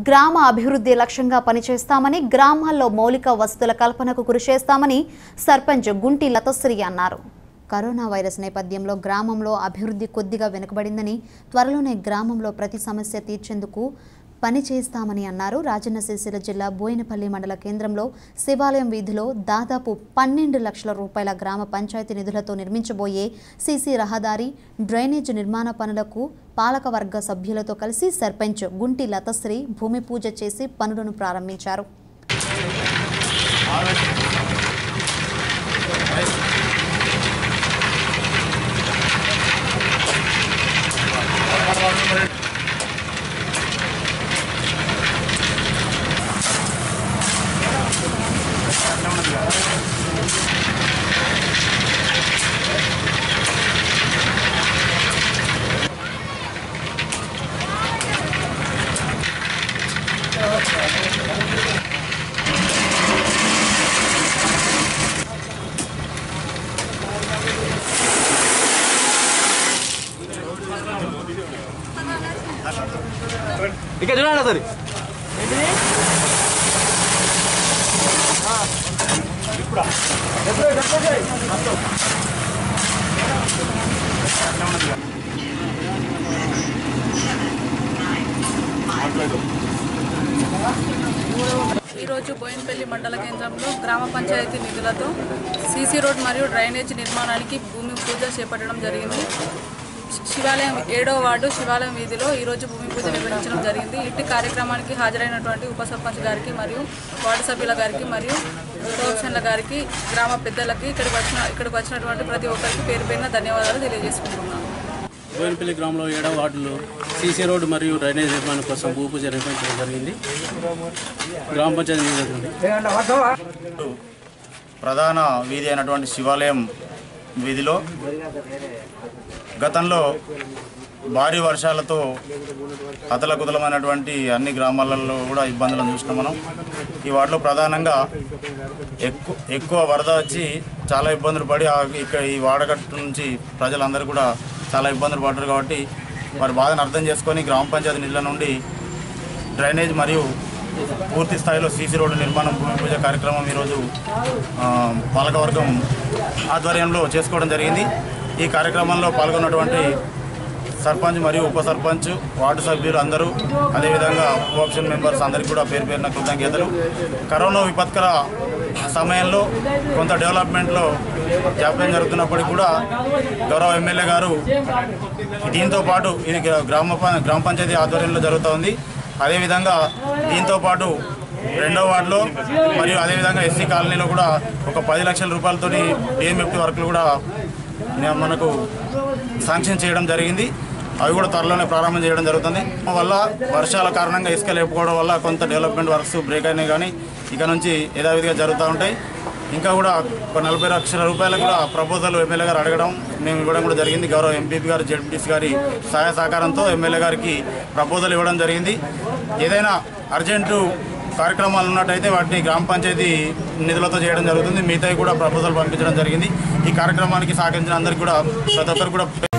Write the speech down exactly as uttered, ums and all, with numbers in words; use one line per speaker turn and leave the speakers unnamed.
గ్రామ అభివృద్ధి లక్ష్యంగా పనిచేస్తామని, గ్రామాల్లో మౌలిక వసతుల కల్పనకు కృషి చేస్తామని సర్పంచ్ గుంటి లతశ్రీ అన్నారు. కరోనా వైరస్ నేపథ్యంలో గ్రామంలో అభివృద్ధి కొద్దిగా వెనుకబడిందని, త్వరలోనే గ్రామంలో ప్రతి సమస్య తీర్చేందుకు పని చేస్తామని అన్నారు. రాజన్న సిరిసిల్ల జిల్లా బోయినపల్లి మండల కేంద్రంలో శివాలయం వీధిలో దాదాపు పన్నెండు లక్షల రూపాయల గ్రామ పంచాయతీ నిధులతో నిర్మించబోయే సీసీ రహదారి, డ్రైనేజ్ నిర్మాణ పనులకు పాలకవర్గ సభ్యులతో కలిసి సర్పంచ్ గుంటి లతశ్రీ భూమి పూజ చేసి పనులను ప్రారంభించారు.
ఇక చూడండి సరే
ఈరోజు బోయినపల్లి మండల కేంద్రంలో గ్రామ పంచాయతీ నిధులతో సీసీ రోడ్ మరియు డ్రైనేజ్ నిర్మాణానికి భూమి పూజ చేపట్టడం జరిగింది. శివాలయం ఏడో వార్డు శివాలయం వీధిలో ఈరోజు భూమి పూజ నిర్వహించడం జరిగింది. ఇట్టి కార్యక్రమానికి హాజరైనటువంటి ఉప సర్పంచ్ గారికి మరియు వార్డు సభ్యుల గారికి మరియు కోఆప్షన్ల గారికి, గ్రామ పెద్దలకి, ఇక్కడికి వచ్చిన ఇక్కడికి వచ్చినటువంటి ప్రతి ఒక్కరికి పేరు పేరున ధన్యవాదాలు తెలియజేసుకుంటున్నాను.
బోయినపల్లి గ్రామంలో ఏడవ వార్డులో సీసీ రోడ్డు మరియు డ్రైనేజ్ నిర్మాణం కోసం భూ పూజ నిర్వహించడం జరిగింది. గ్రామ పంచాయతీ
ప్రధాన వీధి అయినటువంటి శివాలయం వీధిలో గతంలో భారీ వర్షాలతో అతలకుతలమైనటువంటి అన్ని గ్రామాలలో కూడా ఇబ్బందులను చూసినాం మనం. ఈ వార్డులో ప్రధానంగా ఎక్కువ ఎక్కువ వరద వచ్చి చాలా ఇబ్బందులు పడి ఇక్కడ ఈ వాడగట్టు నుంచి ప్రజలందరూ కూడా చాలా ఇబ్బందులు పడ్డారు. కాబట్టి వారి బాధను అర్థం చేసుకొని గ్రామ పంచాయతీ నిధుల నుండి డ్రైనేజ్ మరియు పూర్తి స్థాయిలో సీసీ రోడ్డు నిర్మాణం భూమి పూజ కార్యక్రమం ఈరోజు పాలకవర్గం ఆధ్వర్యంలో చేసుకోవడం జరిగింది. ఈ కార్యక్రమంలో పాల్గొన్నటువంటి సర్పంచ్ మరియు ఉప సర్పంచ్, వార్డు సభ్యులు అందరూ, అదేవిధంగా కోఆప్షన్ మెంబర్స్ అందరికీ కూడా పేరు పేరున కృతజ్ఞతలు. కరోనా విపత్కర సమయంలో కొంత డెవలప్మెంట్లో జాప్యం జరుగుతున్నప్పటికీ కూడా గౌరవ ఎమ్మెల్యే గారు దీంతో పాటు ఇది గ్రామ గ్రామ పంచాయతీ ఆధ్వర్యంలో జరుగుతూ ఉంది. అదేవిధంగా దీంతో పాటు రెండో వార్డులో మరియు అదేవిధంగా ఎస్సీ కాలనీలో కూడా ఒక పది లక్షల రూపాయలతో డిఎంఎఫ్టీ వర్కులు కూడా మనకు శాంక్షన్ చేయడం జరిగింది. అవి కూడా త్వరలోనే ప్రారంభం చేయడం జరుగుతుంది. వల్ల వర్షాల కారణంగా ఇసుక లేకపోవడం వల్ల కొంత డెవలప్మెంట్ వర్క్స్ బ్రేక్ అయినాయి, కానీ ఇక నుంచి యథావిధిగా జరుగుతూ ఉంటాయి. ఇంకా కూడా ఒక నలభై లక్షల రూపాయలు కూడా ప్రపోజల్ ఎమ్మెల్యే గారు అడగడం, మేము ఇవ్వడం కూడా జరిగింది. గౌరవ ఎంపీపీ గారు, జెడ్పీటీసీ గారి సహాయ సహకారంతో ఎమ్మెల్యే గారికి ప్రపోజల్ ఇవ్వడం జరిగింది. ఏదైనా అర్జెంటు కార్యక్రమాలు ఉన్నట్టయితే వాటిని గ్రామ పంచాయతీ నిధులతో చేయడం జరుగుతుంది. మిగతావి కూడా ప్రపోజల్ పంపించడం జరిగింది. ఈ కార్యక్రమానికి సహకరించిన అందరికీ కూడా ప్రతి ఒక్కరు కూడా